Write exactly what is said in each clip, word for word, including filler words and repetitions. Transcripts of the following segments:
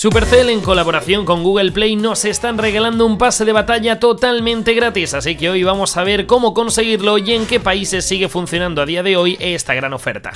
Supercell, en colaboración con Google Play, nos están regalando un pase de batalla totalmente gratis, así que hoy vamos a ver cómo conseguirlo y en qué países sigue funcionando a día de hoy esta gran oferta.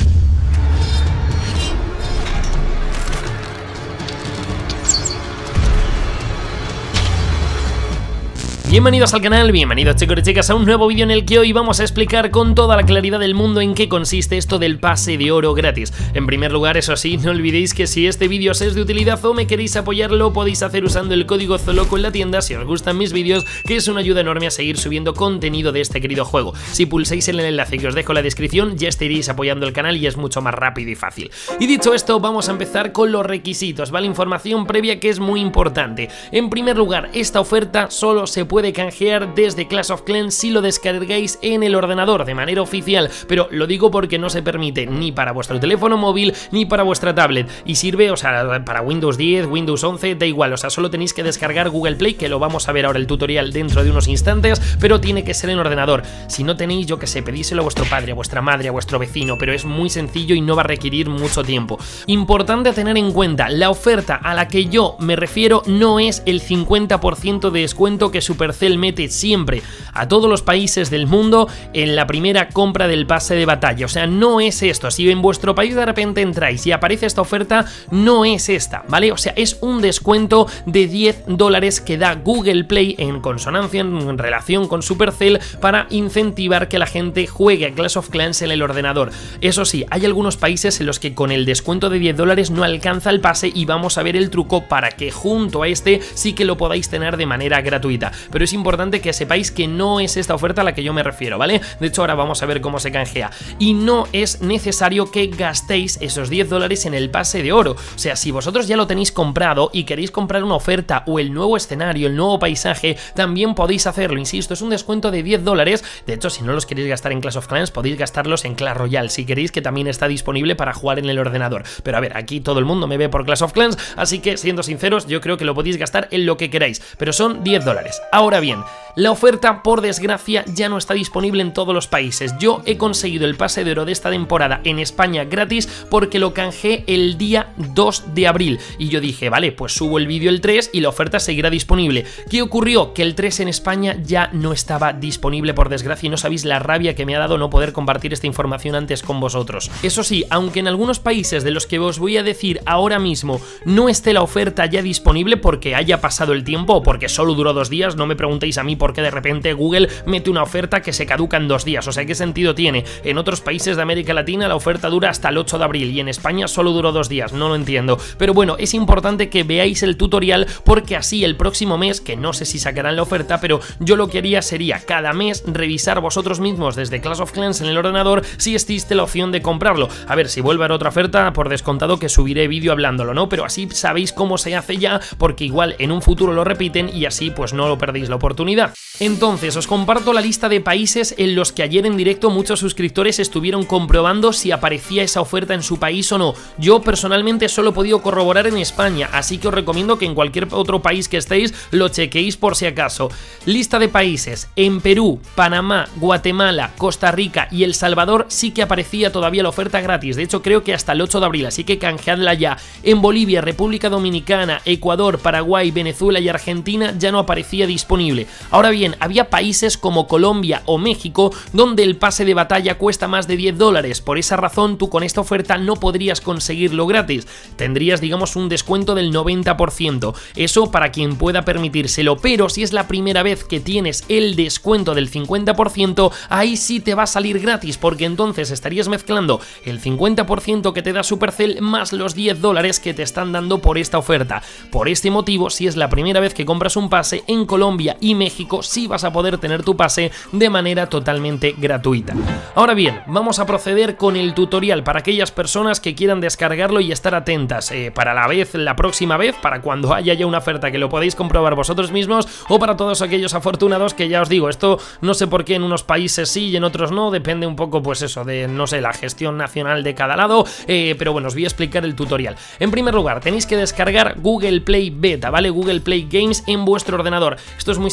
Bienvenidos al canal, bienvenidos chicos y chicas a un nuevo vídeo en el que hoy vamos a explicar con toda la claridad del mundo en qué consiste esto del pase de oro gratis. En primer lugar, eso sí, no olvidéis que si este vídeo os es de utilidad o me queréis apoyar, lo podéis hacer usando el código Zoloco en la tienda si os gustan mis vídeos, que es una ayuda enorme a seguir subiendo contenido de este querido juego. Si pulsáis en el enlace que os dejo en la descripción, ya estaréis apoyando el canal y es mucho más rápido y fácil. Y dicho esto, vamos a empezar con los requisitos, ¿vale? Información previa que es muy importante. En primer lugar, esta oferta solo se puede canjear desde Clash of Clans si lo descargáis en el ordenador de manera oficial, pero lo digo porque no se permite ni para vuestro teléfono móvil ni para vuestra tablet, y sirve, o sea, para Windows diez, Windows once, da igual, o sea, solo tenéis que descargar Google Play, que lo vamos a ver ahora el tutorial dentro de unos instantes, pero tiene que ser en ordenador. Si no tenéis, yo que sé, pedíselo a vuestro padre, a vuestra madre, a vuestro vecino, pero es muy sencillo y no va a requerir mucho tiempo. Importante a tener en cuenta, la oferta a la que yo me refiero no es el cincuenta por ciento de descuento que Supercell mete siempre a todos los países del mundo en la primera compra del pase de batalla. O sea, no es esto. Si en vuestro país de repente entráis y aparece esta oferta, no es esta, ¿vale? O sea, es un descuento de diez dólares que da Google Play en consonancia, en relación con Supercell, para incentivar que la gente juegue a Clash of Clans en el ordenador. Eso sí, hay algunos países en los que con el descuento de diez dólares no alcanza el pase, y vamos a ver el truco para que junto a este sí que lo podáis tener de manera gratuita. Pero es importante que sepáis que no es esta oferta a la que yo me refiero, ¿vale? De hecho, ahora vamos a ver cómo se canjea. Y no es necesario que gastéis esos diez dólares en el pase de oro. O sea, si vosotros ya lo tenéis comprado y queréis comprar una oferta o el nuevo escenario, el nuevo paisaje, también podéis hacerlo. Insisto, es un descuento de diez dólares. De hecho, si no los queréis gastar en Clash of Clans, podéis gastarlos en Clash Royale, si queréis, que también está disponible para jugar en el ordenador. Pero a ver, aquí todo el mundo me ve por Clash of Clans, así que, siendo sinceros, yo creo que lo podéis gastar en lo que queráis. Pero son diez dólares. Ahora bien, la oferta, por desgracia, ya no está disponible en todos los países. Yo he conseguido el pase de oro de esta temporada en España gratis porque lo canjeé el día dos de abril. Y yo dije, vale, pues subo el vídeo el tres y la oferta seguirá disponible. ¿Qué ocurrió? Que el tres en España ya no estaba disponible, por desgracia, y no sabéis la rabia que me ha dado no poder compartir esta información antes con vosotros. Eso sí, aunque en algunos países de los que os voy a decir ahora mismo no esté la oferta ya disponible porque haya pasado el tiempo o porque solo duró dos días, no me preguntéis a mí por qué de repente Google mete una oferta que se caduca en dos días, o sea, ¿qué sentido tiene? En otros países de América Latina la oferta dura hasta el ocho de abril y en España solo duró dos días, no lo entiendo. Pero bueno, es importante que veáis el tutorial porque así el próximo mes, que no sé si sacarán la oferta, pero yo lo que haría sería cada mes revisar vosotros mismos desde Clash of Clans en el ordenador si existe la opción de comprarlo. A ver, si vuelve a haber otra oferta, por descontado que subiré vídeo hablándolo, ¿no? Pero así sabéis cómo se hace ya, porque igual en un futuro lo repiten y así pues no lo perdéis la oportunidad. Entonces, os comparto la lista de países en los que ayer en directo muchos suscriptores estuvieron comprobando si aparecía esa oferta en su país o no. Yo personalmente solo he podido corroborar en España, así que os recomiendo que en cualquier otro país que estéis lo chequéis por si acaso. Lista de países: en Perú, Panamá, Guatemala, Costa Rica y El Salvador sí que aparecía todavía la oferta gratis, de hecho creo que hasta el ocho de abril, así que canjeadla ya. En Bolivia, República Dominicana, Ecuador, Paraguay, Venezuela y Argentina ya no aparecía disponible. Ahora bien, había países como Colombia o México donde el pase de batalla cuesta más de diez dólares, por esa razón tú con esta oferta no podrías conseguirlo gratis, tendrías digamos un descuento del noventa por ciento, eso para quien pueda permitírselo, pero si es la primera vez que tienes el descuento del cincuenta por ciento, ahí sí te va a salir gratis, porque entonces estarías mezclando el cincuenta por ciento que te da Supercell más los diez dólares que te están dando por esta oferta. Por este motivo, si es la primera vez que compras un pase en Colombia y México, sí vas a poder tener tu pase de manera totalmente gratuita. Ahora bien, vamos a proceder con el tutorial para aquellas personas que quieran descargarlo y estar atentas eh, para la vez, la próxima vez, para cuando haya ya una oferta que lo podéis comprobar vosotros mismos, o para todos aquellos afortunados que ya os digo, esto no sé por qué en unos países sí y en otros no, depende un poco pues eso de, no sé, la gestión nacional de cada lado, eh, pero bueno, os voy a explicar el tutorial. En primer lugar, tenéis que descargar Google Play Beta, ¿vale? Google Play Games en vuestro ordenador. Esto es muy sencillo,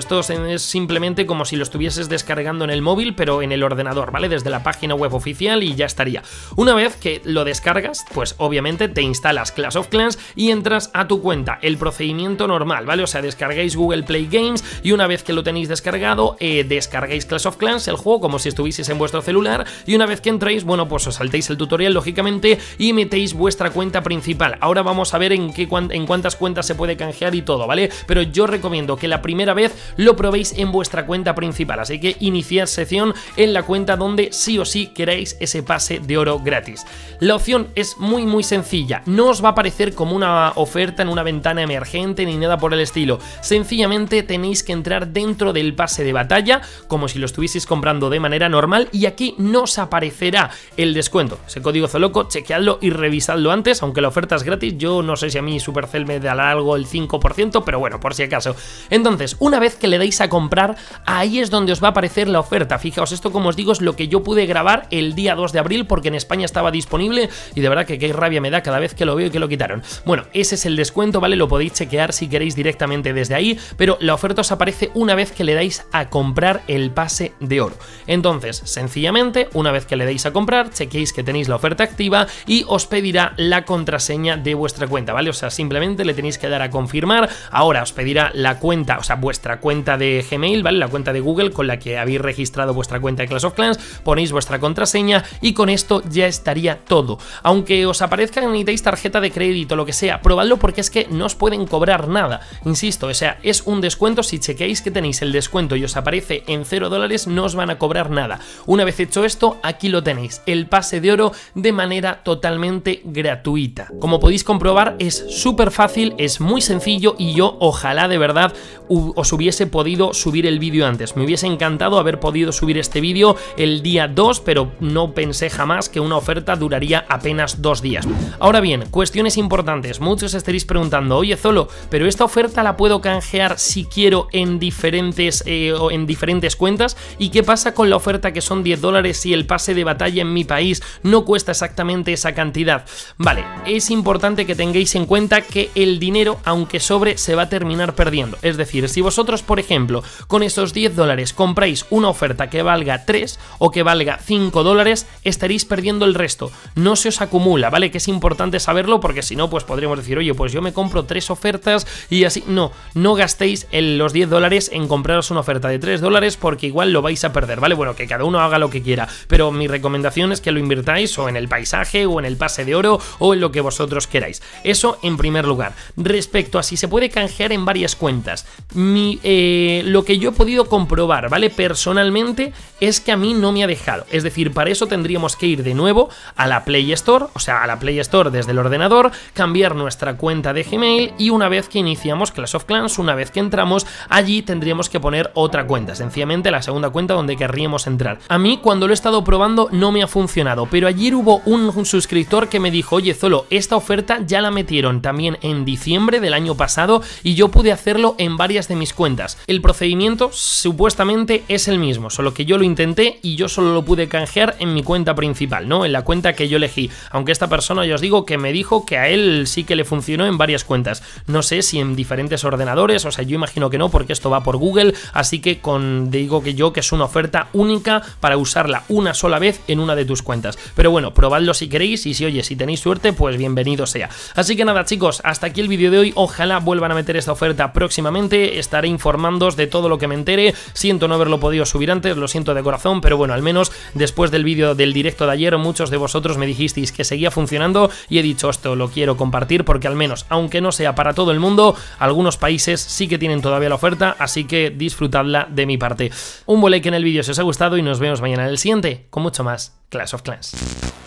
esto es simplemente como si lo estuvieses descargando en el móvil, pero en el ordenador, ¿vale? Desde la página web oficial y ya estaría. Una vez que lo descargas, pues obviamente te instalas Clash of Clans y entras a tu cuenta. El procedimiento normal, ¿vale? O sea, descargáis Google Play Games y una vez que lo tenéis descargado, eh, descargáis Clash of Clans, el juego, como si estuvieseis en vuestro celular, y una vez que entráis, bueno, pues os saltéis el tutorial, lógicamente, y metéis vuestra cuenta principal. Ahora vamos a ver en, qué, en cuántas cuentas se puede canjear y todo, ¿vale? Pero yo recomiendo que la primera vez lo probéis en vuestra cuenta principal, así que iniciad sesión en la cuenta donde sí o sí queréis ese pase de oro gratis. La opción es muy muy sencilla, no os va a aparecer como una oferta en una ventana emergente ni nada por el estilo, sencillamente tenéis que entrar dentro del pase de batalla como si lo estuvieseis comprando de manera normal y aquí no os aparecerá el descuento, ese código Zoloco, chequeadlo y revisadlo antes, aunque la oferta es gratis. Yo no sé si a mí Supercell me dará algo el cinco por ciento, pero bueno, por si acaso. Entonces, una vez que le deis a comprar, ahí es donde os va a aparecer la oferta. Fijaos, esto como os digo es lo que yo pude grabar el día dos de abril porque en España estaba disponible y de verdad que qué rabia me da cada vez que lo veo y que lo quitaron. Bueno, ese es el descuento, ¿vale? Lo podéis chequear si queréis directamente desde ahí, pero la oferta os aparece una vez que le dais a comprar el pase de oro. Entonces, sencillamente, una vez que le deis a comprar, chequéis que tenéis la oferta activa y os pedirá la contraseña de vuestra cuenta, ¿vale? O sea, simplemente le tenéis que dar a confirmar. Ahora os pedirá la cuenta, o sea, vuestra cuenta de Gmail, ¿vale? La cuenta de Google con la que habéis registrado vuestra cuenta de Clash of Clans, ponéis vuestra contraseña y con esto ya estaría todo. Aunque os aparezca que necesitáis tarjeta de crédito, lo que sea, probadlo porque es que no os pueden cobrar nada. Insisto, o sea, es un descuento. Si chequeáis que tenéis el descuento y os aparece en cero dólares, no os van a cobrar nada. Una vez hecho esto, aquí lo tenéis, el pase de oro de manera totalmente gratuita. Como podéis comprobar, es súper fácil, es muy sencillo y yo ojalá de verdad os hubiese podido subir el vídeo antes. Me hubiese encantado haber podido subir este vídeo el día dos, pero no pensé jamás que una oferta duraría apenas dos días. Ahora bien, cuestiones importantes. Muchos estaréis preguntando, oye Zolo, pero esta oferta la puedo canjear si quiero en diferentes, eh, o en diferentes cuentas. ¿Y qué pasa con la oferta que son diez dólares si el pase de batalla en mi país no cuesta exactamente esa cantidad? Vale, es importante que tengáis en cuenta que el dinero, aunque sobre, se va a terminar perdiendo. Es decir, si vosotros, por ejemplo, con esos diez dólares compráis una oferta que valga tres o que valga cinco dólares, estaréis perdiendo el resto. No se os acumula, ¿vale? Que es importante saberlo porque si no, pues podríamos decir, oye, pues yo me compro tres ofertas y así. No, no gastéis el, los diez dólares en compraros una oferta de tres dólares porque igual lo vais a perder, ¿vale? Bueno, que cada uno haga lo que quiera, pero mi recomendación es que lo invirtáis o en el paisaje o en el pase de oro o en lo que vosotros queráis. Eso en primer lugar. Respecto a si se puede canjear en varias cuentas, mi, eh, lo que yo he podido comprobar, ¿vale? Personalmente es que a mí no me ha dejado. Es decir, para eso tendríamos que ir de nuevo a la Play Store, o sea, a la Play Store desde el ordenador, cambiar nuestra cuenta de Gmail y una vez que iniciamos Clash of Clans, una vez que entramos, allí tendríamos que poner otra cuenta, sencillamente la segunda cuenta donde querríamos entrar. A mí cuando lo he estado probando no me ha funcionado, pero ayer hubo un, un suscriptor que me dijo, oye Zolo, esta oferta ya la metieron también en diciembre del año pasado y yo pude hacerlo en varias de mis cuentas. El procedimiento supuestamente es el mismo, solo que yo lo intenté y yo solo lo pude canjear en mi cuenta principal, ¿no? En la cuenta que yo elegí, aunque esta persona ya os digo que me dijo que a él sí que le funcionó en varias cuentas. No sé si en diferentes ordenadores, o sea, yo imagino que no porque esto va por Google, así que con, digo que yo que es una oferta única para usarla una sola vez en una de tus cuentas. Pero bueno, probadlo si queréis y si oye, si tenéis suerte, pues bienvenido sea. Así que nada chicos, hasta aquí el vídeo de hoy, ojalá vuelvan a meter esta oferta próximamente, estaré informándoos de todo lo que me entere, siento no haberlo podido subir antes, lo siento de corazón, pero bueno, al menos después del vídeo del directo de ayer, muchos de vosotros me dijisteis que seguía funcionando y he dicho esto lo quiero compartir porque al menos, aunque no sea para todo el mundo, algunos países sí que tienen todavía la oferta, así que disfrutadla de mi parte. Un buen like en el vídeo si os ha gustado y nos vemos mañana en el siguiente con mucho más Clash of Clans.